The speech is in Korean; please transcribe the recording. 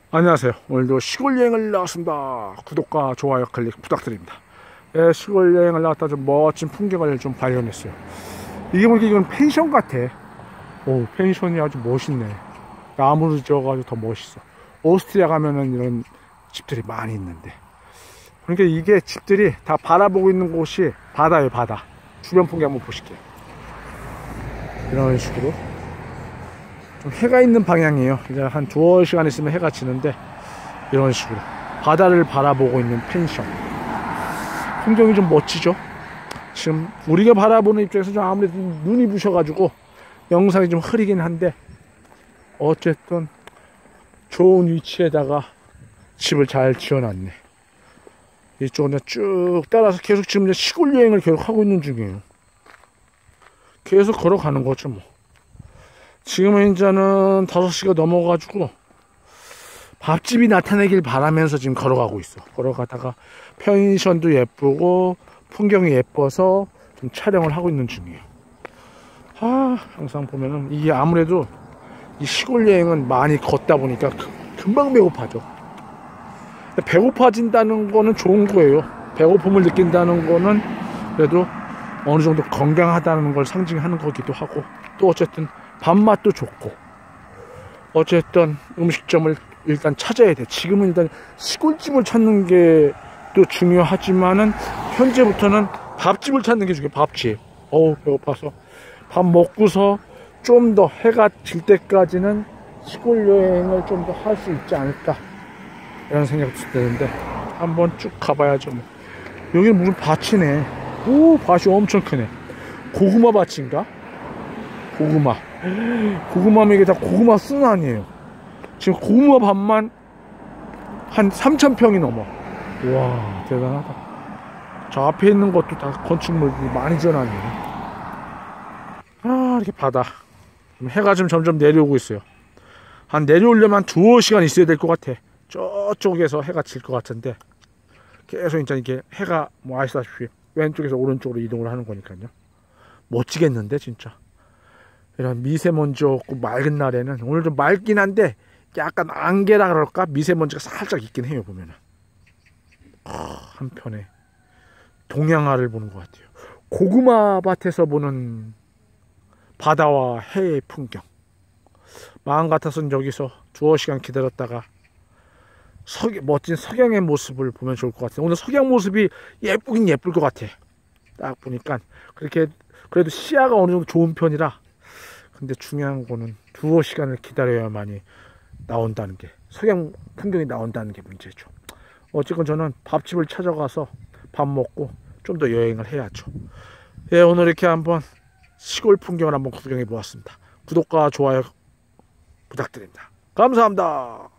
안녕하세요. 오늘도 시골 여행을 나왔습니다. 구독과 좋아요 클릭 부탁드립니다. 예, 시골 여행을 나왔다 좀 멋진 풍경을 좀 발견했어요. 이게 보니까 이건 펜션 같아. 오, 펜션이 아주 멋있네. 나무로 지어가지고 더 멋있어. 오스트리아 가면은 이런 집들이 많이 있는데, 그러니까 이게 집들이 다 바라보고 있는 곳이 바다예요. 바다. 주변 풍경 한번 보실게요. 이런 식으로 좀 해가 있는 방향이에요. 이제 한 두어 시간 있으면 해가 지는데, 이런 식으로 바다를 바라보고 있는 펜션. 풍경이 좀 멋지죠. 지금 우리가 바라보는 입장에서 좀 아무래도 눈이 부셔가지고 영상이 좀 흐리긴 한데, 어쨌든 좋은 위치에다가 집을 잘 지어놨네. 이쪽은 쭉 따라서 계속 지금 시골 여행을 계속 하고 있는 중이에요. 계속 걸어가는 거죠 뭐. 지금은 이제는 5시가 넘어가지고 밥집이 나타나길 바라면서 지금 걸어가고 있어. 걸어가다가 펜션도 예쁘고 풍경이 예뻐서 좀 촬영을 하고 있는 중이에요. 항상 보면은 이게 아무래도 이 시골 여행은 많이 걷다 보니까 금방 배고파져. 배고파진다는 거는 좋은 거예요. 배고픔을 느낀다는 거는 그래도 어느 정도 건강하다는 걸 상징하는 거기도 하고, 또 어쨌든 밥맛도 좋고, 어쨌든 음식점을 일단 찾아야 돼. 지금은 일단 시골집을 찾는 게 또 중요하지만은 현재부터는 밥집을 찾는 게 중요해. 밥집. 배고파서 밥 먹고서 좀 더 해가 질 때까지는 시골 여행을 좀 더 할 수 있지 않을까, 이런 생각도 드는데 한번 쭉 가봐야죠 뭐. 여기는 무슨 밭이네. 오, 밭이 엄청 크네. 고구마 밭인가? 고구마면 이게 다 고구마 순 아니에요. 지금 고구마 밭만 한 3,000평이 넘어. 와, 대단하다. 저 앞에 있는 것도 다 건축물들이 많이 지어놨네요. 이렇게 바다. 해가 좀 점점 내려오고 있어요. 한 내려오려면 한 두어 시간 있어야 될 것 같아. 저쪽에서 해가 질 것 같은데, 계속 이제 이게 해가 뭐 아시다시피 왼쪽에서 오른쪽으로 이동을 하는 거니까요. 멋지겠는데 진짜. 이런 미세먼지 없고 맑은 날에는, 오늘 좀 맑긴 한데 약간 안개라 그럴까, 미세먼지가 살짝 있긴 해요. 보면은 한편에 동양화를 보는 것 같아요. 고구마 밭에서 보는 바다와 해의 풍경. 마음 같아서는 여기서 두어 시간 기다렸다가 멋진 석양의 모습을 보면 좋을 것 같아요. 오늘 석양 모습이 예쁘긴 예쁠 것 같아. 딱 보니까 그렇게 그래도 시야가 어느 정도 좋은 편이라. 근데 중요한 거는 두어 시간을 기다려야만이 나온다는 게, 석양 풍경이 나온다는 게 문제죠. 어쨌건 저는 밥집을 찾아가서 밥 먹고 좀 더 여행을 해야죠. 예, 오늘 이렇게 한번 시골 풍경을 한번 구경해 보았습니다. 구독과 좋아요 부탁드립니다. 감사합니다.